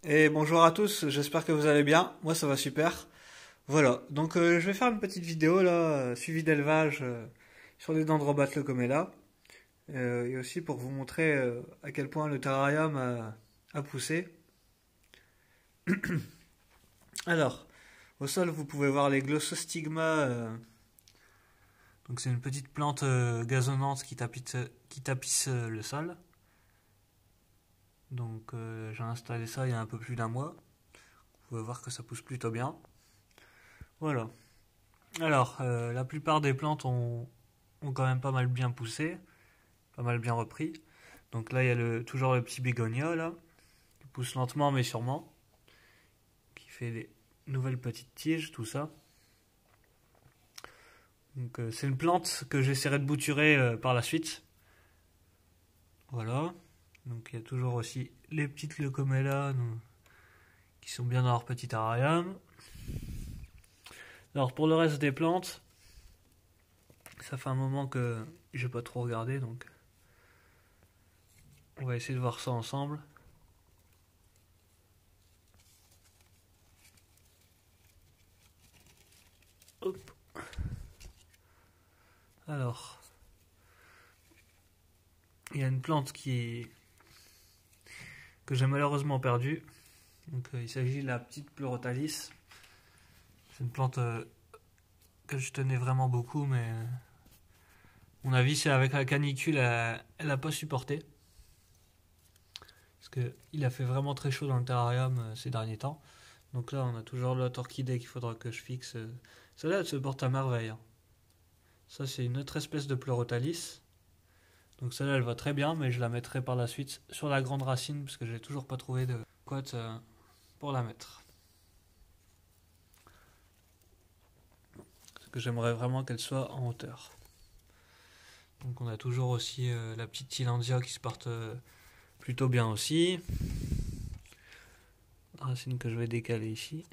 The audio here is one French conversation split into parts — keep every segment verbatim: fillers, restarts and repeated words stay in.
Et bonjour à tous, j'espère que vous allez bien. Moi ça va super. Voilà, donc euh, je vais faire une petite vidéo là, euh, suivi d'élevage euh, sur les dendrobate leucomela. Euh, et aussi pour vous montrer euh, à quel point le terrarium a, a poussé. Alors, au sol vous pouvez voir les glossostigmas. euh, donc c'est une petite plante euh, gazonnante qui tapisse, qui tapisse euh, le sol. Donc euh, j'ai installé ça il y a un peu plus d'un mois. Vous pouvez voir que ça pousse plutôt bien. Voilà. Alors, euh, la plupart des plantes ont, ont quand même pas mal bien poussé, pas mal bien repris. Donc là, il y a le, toujours le petit bégonia, là, qui pousse lentement mais sûrement, qui fait des nouvelles petites tiges, tout ça. Donc euh, c'est une plante que j'essaierai de bouturer euh, par la suite. Voilà. Donc il y a toujours aussi les petites leucomélas qui sont bien dans leur petit terrarium. Alors pour le reste des plantes, ça fait un moment que j'ai pas trop regardé, donc on va essayer de voir ça ensemble. Hop. Alors, il y a une plante qui que j'ai malheureusement perdue. Donc, euh, il s'agit de la petite Pleurotalis. C'est une plante euh, que je tenais vraiment beaucoup, mais euh, mon avis, c'est avec la canicule, elle, elle a pas supporté. Parce qu'il a fait vraiment très chaud dans le terrarium euh, ces derniers temps. Donc là, on a toujours l'autre orchidée qu'il faudra que je fixe. Euh. Celle-là, elle se porte à merveille, hein. Ça, c'est une autre espèce de Pleurotalis. Donc celle-là, elle va très bien, mais je la mettrai par la suite sur la grande racine, parce que j'ai toujours pas trouvé de cote euh, pour la mettre. Parce que j'aimerais vraiment qu'elle soit en hauteur. Donc on a toujours aussi euh, la petite Tillandsia qui se porte euh, plutôt bien aussi. Racine que je vais décaler ici.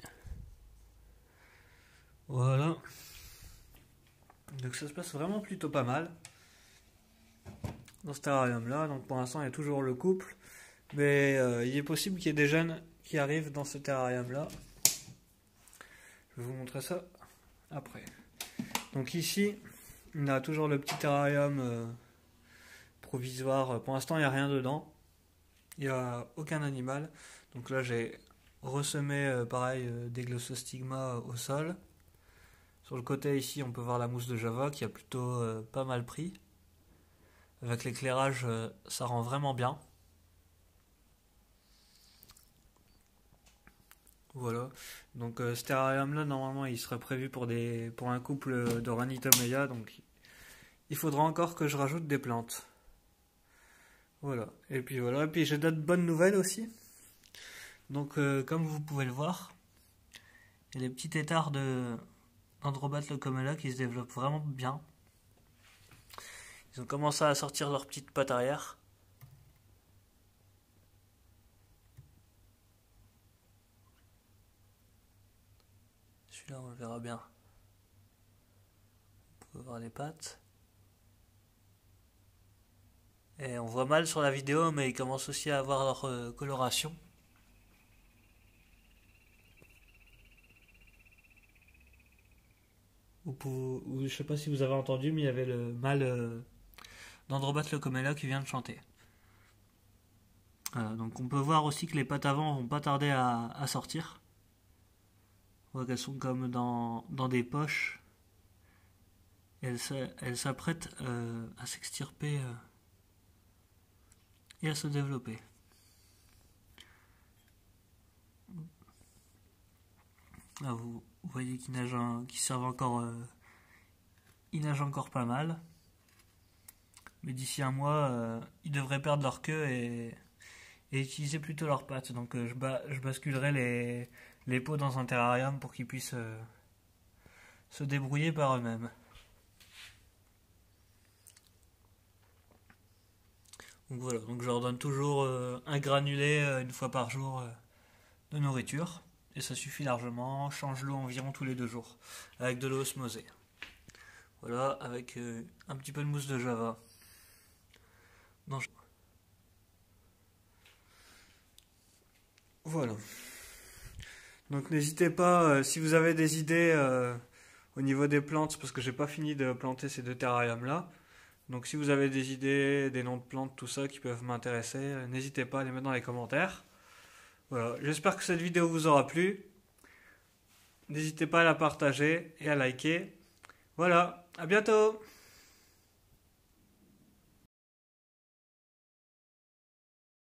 Voilà. Donc ça se passe vraiment plutôt pas mal dans ce terrarium là. Donc pour l'instant il y a toujours le couple. Mais euh, il est possible qu'il y ait des jeunes qui arrivent dans ce terrarium là. Je vais vous montrer ça après. Donc ici, on a toujours le petit terrarium euh, provisoire. Pour l'instant, il n'y a rien dedans. Il n'y a aucun animal. Donc là, j'ai ressemé euh, pareil euh, des glossostigmas au sol. Sur le côté ici, on peut voir la mousse de Java qui a plutôt euh, pas mal pris. Avec l'éclairage, euh, ça rend vraiment bien. Voilà. Donc euh, ce terrarium là, normalement, il serait prévu pour, des, pour un couple de Ranitomeya. Donc il faudra encore que je rajoute des plantes. Voilà. Et puis voilà. Et puis j'ai d'autres bonnes nouvelles aussi. Donc euh, comme vous pouvez le voir, il y a les petits têtards de Dendrobate leucomela qui se développent vraiment bien. Ils ont commencé à sortir leurs petites pattes arrière. Celui-là, on le verra bien. Vous pouvez voir les pattes. Et on voit mal sur la vidéo, mais ils commencent aussi à avoir leur euh, coloration. Ou, pour, ou je sais pas si vous avez entendu, mais il y avait le mâle euh, d'Androbate leucomela qui vient de chanter. Voilà, donc on peut voir aussi que les pattes avant vont pas tarder à, à sortir. On voit qu'elles sont comme dans, dans des poches. Et elles, elles s'apprêtent euh, à s'extirper euh, et à se développer. Là, vous, vous voyez qu'ils nagent, qu'ils servent encore, euh, ils nagent encore pas mal. Mais d'ici un mois, euh, ils devraient perdre leur queue et, et utiliser plutôt leurs pattes. Donc euh, je, ba je basculerai les, les pots dans un terrarium pour qu'ils puissent euh, se débrouiller par eux-mêmes. Donc voilà, donc je leur donne toujours euh, un granulé euh, une fois par jour euh, de nourriture. Et ça suffit largement, change l'eau environ tous les deux jours, avec de l'eau osmosée. Voilà, avec euh, un petit peu de mousse de Java. Non, je... Voilà. Donc n'hésitez pas, euh, si vous avez des idées euh, au niveau des plantes, parce que j'ai pas fini de planter ces deux terrariums là. Donc si vous avez des idées, des noms de plantes, tout ça qui peuvent m'intéresser, euh, n'hésitez pas à les mettre dans les commentaires. Voilà, j'espère que cette vidéo vous aura plu. N'hésitez pas à la partager et à liker. Voilà, à bientôt!